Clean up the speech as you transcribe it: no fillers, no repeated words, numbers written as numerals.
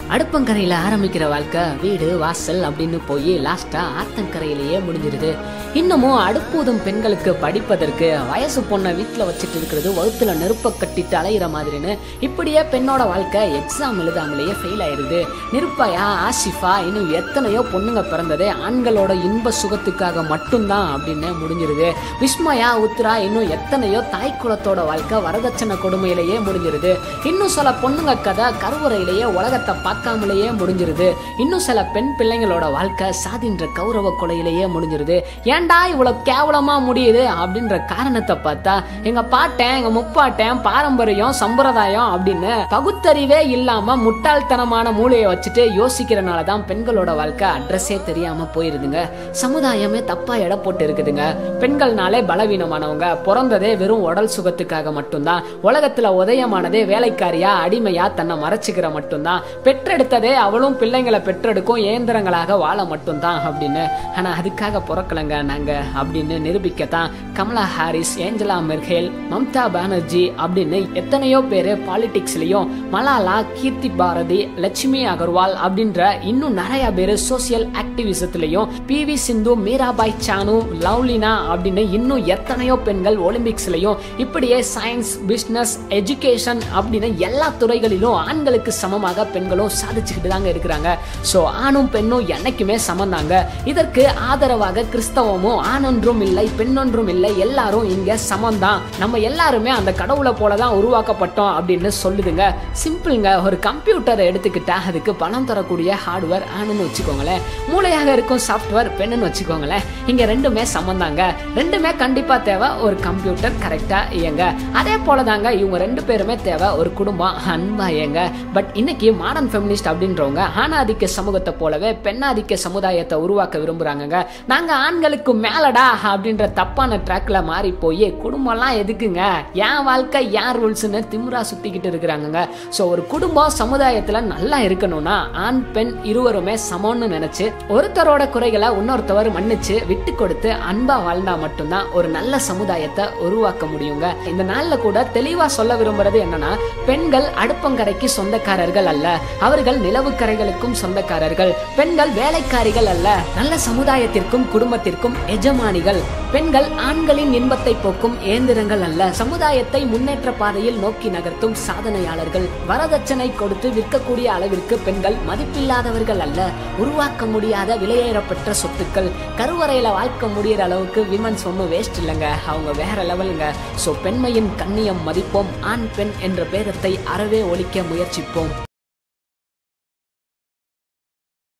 அடுப்பங்கரையில ஆரம்பிக்கிற வாழ்க்கை வீடு வாசல் அப்படின்னு போய் லாஸ்டா ஆத்தங்கரையிலேயே முடிஞ்சிருது. இன்னமும் அடுப்பூதும் பெண்களுக்கு படிப்பதற்கு வயசு பொண்ணை வீட்டுல வச்சுட்டு இருக்கிறது வகுத்துல நெருப்ப கட்டிட்டு அலையிற மாதிரின்னு இப்படியே பெண்ணோட வாழ்க்கை எக்ஸாம் எழுதாமலேயே ஃபெயில் ஆயிருது. நிருப்பயா, ஆசிஃபா, இன்னும் எத்தனையோ பொண்ணுங்க பிறந்ததே ஆண்களோட இன்ப சுகத்துக்காக மட்டும்தான் அப்படின்னு முடிஞ்சிருது. விஸ்மயா, உத்ரா, இன்னும் எத்தனையோ தாய்க்குலத்தோட வாழ்க்கை வரதட்சணை கொடுமையிலேயே முடிஞ்சிருது. இன்னும் சில பொண்ணுங்க கதை கருவறையிலேயே உலகத்தை பார்க்காமலேயே முடிஞ்சிருது. இன்னும் சில பெண் பிள்ளைங்களோட வாழ்க்கை சாதின்ற கௌரவ கொலையிலேயே முடிஞ்சிருது. ஏன்டா இவ்வளவு கேவலமா முடியுது அப்படின்ற காரணத்தை பார்த்தா எங்க பாட்டன், எங்க முப்பாட்டன், பாரம்பரியம், சம்பிரதாயம் அப்படின்னு பகுத்தறிவே இல்லாம முட்டாள்தனமான மூளையை வச்சுட்டு யோசிக்கிறனாலதான் பெண்களோட வாழ்க்கை அட்ரஸே தெரியாம போயிருதுங்க. சமுதாயமே தப்பா எடை போட்டு இருக்குதுங்க. பெண்கள்னாலே பலவீனமானவங்க, பிறந்ததே வெறும் உடல் சுகத்துக்காக மட்டும்தான், உலகத்துல உதயமானதே வேலைக்காரியா அடிமையா தன்னை மறைச்சுக்கிற மட்டும்தான், பெற்றெடுத்ததே அவளும் பிள்ளைங்களை பெற்றெடுக்கும் இயந்திரங்களாக வாழ மட்டும்தான் அப்படின்னு. ஆனா அதுக்காக பிறக்கலங்க நாங்க அப்படின்னு நிரூபிக்கத்தான் Kamala Harris, Angela Merkel, Mamata Banerjee அப்படின்னு எத்தனையோ பேரு பாலிடிக்ஸ்லயும், மலாலா, கீர்த்தி பாரதி, லட்சுமி அகர்வால் அப்படின்ற இன்னும் நிறைய பேரு சோசியல் ஆக்டிவிசத்திலையும், PV சிந்து, மீராபாய் சானு, லவ்லினா அப்படின்னு இன்னும் எத்தனையோ பெண்கள் ஒலிம்பிக்ஸ்லயும், இப்படியே சயின்ஸ், பிசினஸ், எஜுகேஷன் அப்படின்னு எல்லா துறைகளிலும் ஆண்களுக்கு சமமாக பெண்களும் சாதிச்சுக்கிட்டு தாங்க இருக்கிறாங்க. சோ ஆணும் பெண்ணும் என்னைக்குமே சமந்தாங்க. இதற்கு ஆதரவாக கிறிஸ்தவமும் ஆணொன்றும் இல்லை பெண்ணொன்றும் இல்லை, எல்லாரும் இங்க சமந்தான், நம்ம எல்லாருமே அந்த கடவுளை போலதான் உருவாக்கப்பட்டோம் அப்படின்னு சொல்லுதுங்க. சிம்பிள்ங்க. ஒரு கம்ப்யூட்டரை எடுத்துக்கிட்டா அதுக்கு பணம் தரக்கூடிய ஹார்ட்வேர் ஆணுன்னு வச்சுக்கோங்களேன், மூளையாக இருக்கும் சாஃப்ட்வேர் பெண்ணுன்னு வச்சுக்கோங்களேன். இங்க ரெண்டுமே சமந்தாங்க. ரெண்டுமே கண்டிப்பா தேவை ஒரு கம்ப்யூட்டர் கரெக்டா இயங்க. அதே போலதாங்க இவங்க ரெண்டு பேருமே தேவை ஒரு குடும்பம் அன்பா இயங்க. பட் இன்னைக்கு மாடர்ன் ஃபெமினிஸ்ட் அப்படின்றவங்க ஆணாதிக்க சமூகத்தை போலவே பெண்ணாதிக்க சமுதாயத்தை உருவாக்க விரும்புறாங்க. நாங்க ஆண்களுக்கு மேலடா அப்படின்ற தப்பான ட்ராக்ல மாறி போய் குடும்பம்லாம் எதுக்குங்க, என் வாழ்க்கை ஏன் ரூல்ஸ்னு திமுறா சுத்திக்கிட்டு இருக்கிறாங்க. சோ ஒரு குடும்பம் சமுதாயத்துல நல்லா இருக்கணும்னா ஆண் பெண் இருவருமே சமம்னு நினைச்சு ஒருத்தரோட குறைகளை இன்னொருத்தவர் மன்னிச்சு விட்டு கொடுத்து அன்பா வாழ்ந்தா மட்டும்தான் ஒரு நல்ல சமுதாயத்தை உருவாக்க முடியுங்க. இந்த நாள்ல கூட தெளிவா சொல்ல விரும்புறது என்னன்னா, பெண்கள் அடுப்பங்கரைக்கு சொந்தக்காரர்கள் அல்ல, அவர்கள் நிலவுக்கரைகளுக்கும் சொந்தக்காரர்கள். பெண்கள் வேலைக்காரிகள் அல்ல, நல்ல சமுதாயத்திற்கும் குடும்பத்திற்கும் எஜமானிகள். பெண்கள் ஆண்களின் இன்பத்தை போக்கும் இயந்திரங்கள் அல்ல, சமுதாயத்தை முன்னேற்ற பாதையில் நோக்கி நகர்த்தும் சாதனையாளர்கள். வரதட்சணை கொடுத்து விற்கக்கூடிய அளவிற்கு பெண்கள் மதிப்பில்லாதவர்கள் அல்ல, உருவாக்க முடியாத விலையேறப்பெற்ற சொத்துக்கள். கருவறையில வாழ்க்கை முடிகிற அளவுக்கு விமன்ஸ் ஒன்றும் வேஸ்ட் இல்லைங்க, அவங்க வேற லெவலுங்க. சோ பெண்மையின் கண்ணியம் மதிப்போம், ஆண் பெண் என்ற பேதத்தை அறவே ஒழிக்க முயற்சிப்போம்.